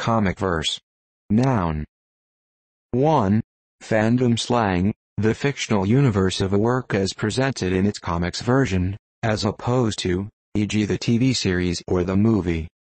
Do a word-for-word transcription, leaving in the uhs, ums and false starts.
Comicverse. Noun. one. Fandom slang, the fictional universe of a work as presented in its comics version, as opposed to, for example the T V series or the movie.